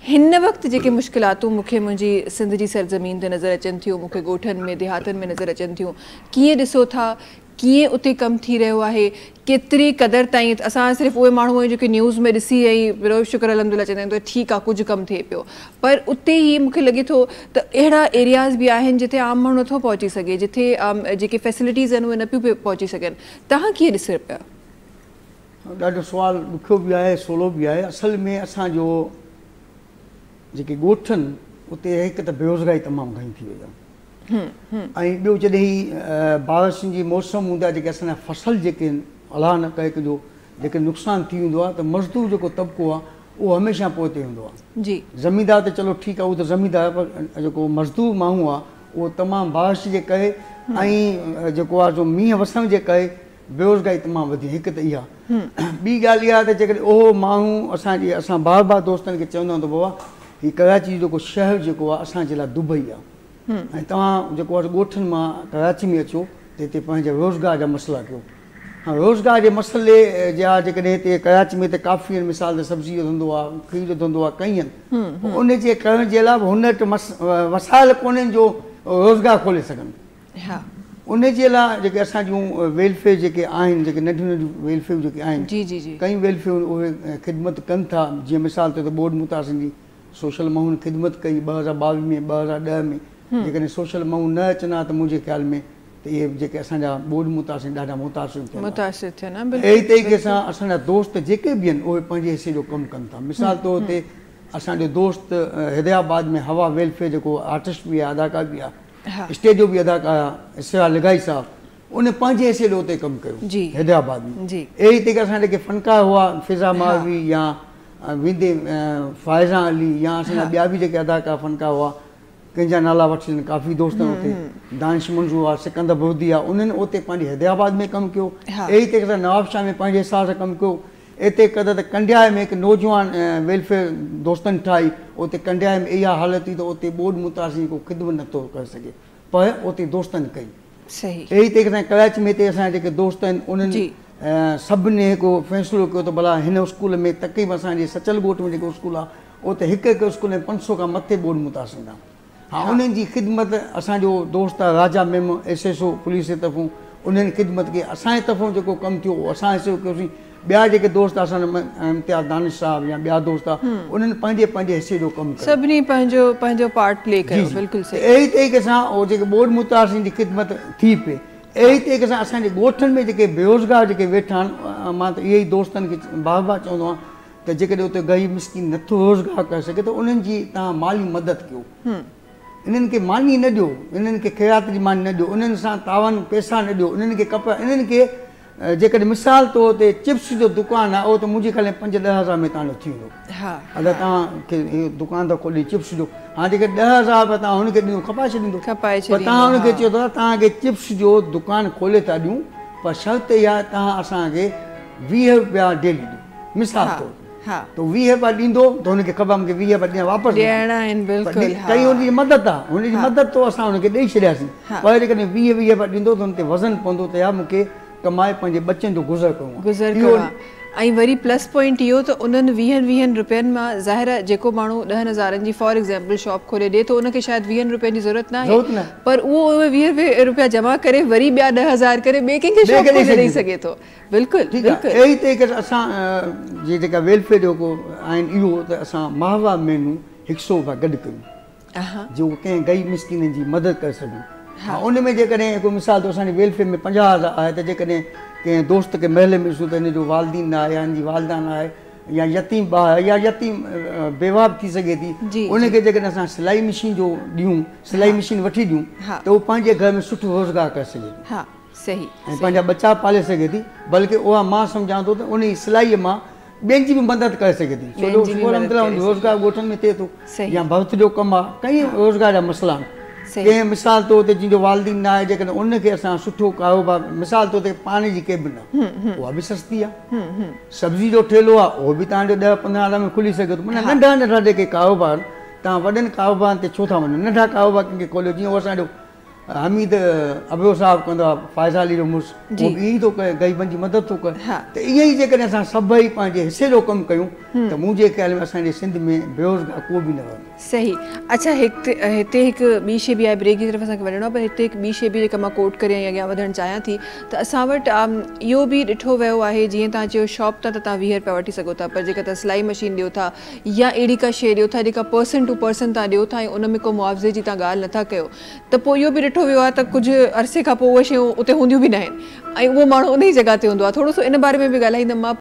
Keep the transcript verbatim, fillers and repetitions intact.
हिन वक़्तु जेके मुश्किलातूं मूंखे मुंहिंजी सिंध जी सरज़मीन ते नज़र अचनि थियूं, मूंखे ॻोठनि में देहातनि में नज़र अचनि थियूं, कीअं ॾिसो था, कीअं उते कमु थी रहियो आहे, केतिरी क़दुरु ताईं असां सिर्फ़ु उहे माण्हू आहियूं जेके न्यूज़ में ॾिसी ऐं बिरो शुक्र अल्हम्दुलिल्लाह चवंदा आहिनि त ठीकु आहे कुझु कमु थिए पियो, पर उते ई मूंखे लॻे थो त अहिड़ा एरियाज़ बि आहिनि जिथे आम माण्हू नथो पहुची सघे, जिथे जेके फैसिलिटीज़ आहिनि उहे न पियूं पहुची सघनि। तव्हां कीअं ॾिसो पिया? ॾाढो सुवालु ॾुखियो बि आहे, सवलो बि आहे। असल में असांजो जेके ॻोठनि उते हिकु त बेरोज़गारी तमामु घणी थी वई आहे, ऐं ॿियो जॾहिं बारिशुनि जी मौसम हूंदा जेके असांजा फसल जेके अलाह न करे जो जेके नुक़सानु थी वेंदो आहे त मज़दूर जेको तबिको आहे उहो हमेशह पोइ ते हूंदो आहे। जी ज़मींदार त चलो ठीकु आहे, उहो त ज़मींदार, पर जेको मज़दूर माण्हू आहे उहो तमामु बारिश जे करे ऐं जेको आहे जो मींहं वसण जे करे बेरोज़गारी तमामु वधी। हिकु त इहा। ॿी ॻाल्हि इहा त जेकॾहिं उहो माण्हू असांजी असां बार बार दोस्तनि खे चवंदा आहियूं त बाबा हीउ कराची जेको शहर जेको आहे असांजे लाइ दुबई आहे, ऐं तव्हां जेको आहे ॻोठनि मां कराची में अचो त हिते पंहिंजे रोज़गार जा मसइला कयो। हा, रोज़गार जे मसइले जा जेकॾहिं हिते कराची में त काफ़ी आहिनि, मिसाल त सब्ज़ी जो धंधो आहे, खीर जो धंधो आहे, कई आहिनि। उनजे करण जे लाइ हुन वटि मस वसाइल कोन्हनि जो रोज़गार खोले सघनि। हा, उनजे लाइ जेके असां जूं वेलफेयर जेके आहिनि, जेके नंढियूं नंढियूं वेलफेयर जेके आहिनि, जी जी जी कई वेलफेयर उहे ख़िदमत कनि था। जीअं मिसाल तौर ते बोर्ड मुतासिन जी सोशल माउन ख़िदमत कई ॿ हज़ार ॿावीह में, ॿ हज़ार ॾह में। जेकॾहिं सोशल माउन न अचनि हा त मुंहिंजे ख़्याल में त इहे जेके असांजा बोर्ड मुतासिन ॾाढा मुतासिर थियनि, मुतासिर थियनि। अहिड़ी तरीक़े सां असांजा दोस्त जेके बि आहिनि उहे पंहिंजे हिसे जो कमु कनि था। मिसाल तौर ते असांजो दोस्त हैदराबाद में हवा वेलफेयर जेको आर्टिस्ट बि आहे, अदाकार बि आहे, स्टेज जो बि अदाकार आहे, इसरा लगाई साहब, उन पंहिंजे हिसे जो उते कमु कयो हैदराबाद में। अहिड़ी तरीक़े असां जेके फनकार हुआ, फिज़ा मालवी या विंदे फ़ाइज़ा अली या असांजा ॿिया बि जेके अदाकार फनकार हुआ, कंहिंजा नाला वठी काफ़ी दोस्त उते, दानिश मंज़ूर आहे, सिकंदर बुर्दी आहे, उन्हनि उते पंहिंजे हैदराबाद में कमु कयो। अहिड़ी तरीक़े सां नवाबशाह में पंहिंजे हिसाब सां कमु कयो। हिते कदुरु त कंडिया में हिकु नौजवान वेलफेयर दोस्तनि ठाही, उते कंडिया में इहा हालत हुई त उते बोर्ड मुतासिर को ख़िदमत नथो करे सघे, पर उते दोस्तनि कई। सही। अहिड़ी तरीक़े सां कराची में हिते असांजा जेके दोस्त आहिनि उन्हनि सभिनी हिकु फ़ैसिलो कयो त भला हिन स्कूल में तक़रीब असांजे सचल ॻोठ में जेको स्कूल आहे उते हिकु हिकु स्कूल में पंज सौ खां मथे बोर्ड मुतासिर आहे। हा, उन्हनि जी ख़िदमत असांजो दोस्त आहे राजा मेम, एस एस ओ पुलिस जे तरफ़ूं, उन्हनि ख़िदमत कई। असांजे तरफ़ूं जेको कमु थियो उहो असां हिसो कयोसीं। ॿिया जेके दोस्त असांजा इम्तियाज़ दानिश साहब या ॿिया दोस्त आहे, उन्हनि पंहिंजे पंहिंजे हिसे जो कमु कयो, सभिनी पंहिंजो पंहिंजो पार्ट प्ले कयो। बिल्कुलु सही। अहिड़ी तरीक़े सां उहो जेके बोर्ड मुतासिर जी ख़िदमत थी पई। अहिड़ी तरीक़े सां असांजे ॻोठनि में जेके बेरोज़गार जेके वेठा आहिनि, मां त इहे ई दोस्तनि खे बार बार चवंदो आहियां त जेकॾहिं उते ग़रीब मिस्किन नथो रोज़गार करे सघे त उन्हनि जी तव्हां माली मदद कयो। इन्हनि खे मानी न ॾियो, इन्हनि खे ख़ैरात जी मानी न ॾियो, उन्हनि सां तावन पैसा न ॾियो, इन्हनि खे कपिड़ा, इन्हनि खे जेकॾहिं मिसाल तौर ते चिप्स जो दुकानु आहे उहो त मुंहिंजे ख़्याल में पंज ॾह हज़ार में तव्हांजो थी वेंदो। अगरि तव्हांखे इहो दुकान था खोली चिप्स जो, हाणे जेके ॾह हज़ार रुपया तव्हां हुनखे ॾियो खपाए छॾींदो, पर तव्हां हुनखे चयो था तव्हांखे चिप्स जो दुकानु खोले था ॾियूं, पर शर्त इहा आहे तव्हां असांखे वीह रुपया डेली ॾियो। मिसाल तौर त वीह रुपया ॾींदो त हुनखे ख़बर मूंखे वीह रुपया ॾियणा वापसि ॾियणा आहिनि। कई हुनजी मदद आहे, हुनजी मदद तो असां हुनखे ॾेई छॾियासीं, पर जेकॾहिं वीह वीह रुपया ॾींदो त हुन ते वज़न पवंदो त यार मूंखे कमाए पंहिंजे बच्चनि जो गुज़र करिणो आहे। ऐं वरी प्लस पॉइंट इहो त उन्हनि वीहनि वीहनि रुपयनि मां ज़ाहिर आहे जेको माण्हू ॾहनि हज़ारनि जी फॉर एग्ज़ाम्पल शॉप खोले ॾिए थो उनखे शायदि वीहनि रुपयनि जी ज़रूरत न आहे, पर उहो उहे वीह रुपया जमा करे वरी ॿिया ॾह हज़ार करे ॿिए कंहिंखे शॉप खोले ॾेई सघे थो। बिल्कुलु बिल्कुलु। अहिड़ी तरीक़े सां असां जी जेका वेलफेयर जेको आहिनि इहो त असां माहवा मेनू हिकु सौ रुपया गॾु कयूं जो कंहिं ग़रीब मिस्किन जी मदद करे सघूं। हा, उन में जेकॾहिं हिकु मिसाल त असांजे वेलफेयर में पंजाह हज़ार आहे त जेकॾहिं कंहिं दोस्त खे महल में ॾिसूं त हिन जो वालदीन न आहे या हिन जी वालदा न आहे या यतीम ॿार आहे या यतीम बेवा बि थी सघे थी, उनखे जेकॾहिं असां सिलाई मशीन जो ॾियूं, सिलाई मशीन वठी ॾियूं त उहो पंहिंजे घर में सुठो रोज़गार करे सघे थी। हा सही। ऐं पंहिंजा बच्चा पाले सघे थी, बल्कि उहा मां सम्झां थो त उन सिलाईअ मां ॿियनि जी बि मदद करे सघे थी। छो जो रोज़गार ॻोठनि में थिए थो या भर्थ जो कमु आहे, कई रोज़गार जा मसइला आहिनि। कंहिं मिसाल तौर ते जंहिंजो वालदीन न आहे जेकॾहिं उनखे असां सुठो कारोबार, मिसाल तौर ते पाणी जी केबिन आहे उहा बि सस्ती आहे, सब्ज़ी जो ठेलो आहे उहो बि तव्हांजो ॾह पंद्रहं हज़ार में खुली सघे थो। माना नंढा नंढा जेके कारोबार, तव्हां वॾनि कारोबारनि ते छो था वञो, नंढा कारोबार कंहिंखे खोलियो। जीअं उहो असांजो हमीद अबियो साहब कंदो आहे फ़ाइज़ा अली जो मुड़ुसु उहो बि ईअं थो करे ग़रीबनि जी मदद थो करे त ईअं ई जेकॾहिं असां सभई पंहिंजे हिसे जो कमु कयूं त मुंहिंजे ख़्याल में असांजे सिंध में बेरोज़गार को बि न रहंदो। सही। अच्छा, हिते हिते हिकु ॿी शइ बि आहे, ब्रेक जी तरफ़ असांखे वञिणो आहे, पर हिते हिकु ॿी शइ बि जेका मां कोट करे ऐं अॻियां वधणु चाहियां थी त असां वटि इहो बि ॾिठो वियो आहे, जीअं तव्हां चयो शॉप तां त तव्हां वीह रुपया वठी सघो था, पर जेका तव्हां सिलाई मशीन ॾियो था या अहिड़ी का शइ ॾियो था जेका पर्सन टू पर्सन तव्हां ॾियो था ऐं उन में को मुआवज़े जी तव्हां ॻाल्हि नथा कयो, त पोइ इहो बि ॾिठो वियो आहे त कुझु अरसे खां पोइ उहे शयूं उते हूंदियूं बि न आहिनि ऐं उहो माण्हू उन ई जॻह ते हूंदो आहे। थोरो सो इन बारे में बि ॻाल्हाईंदमि मां,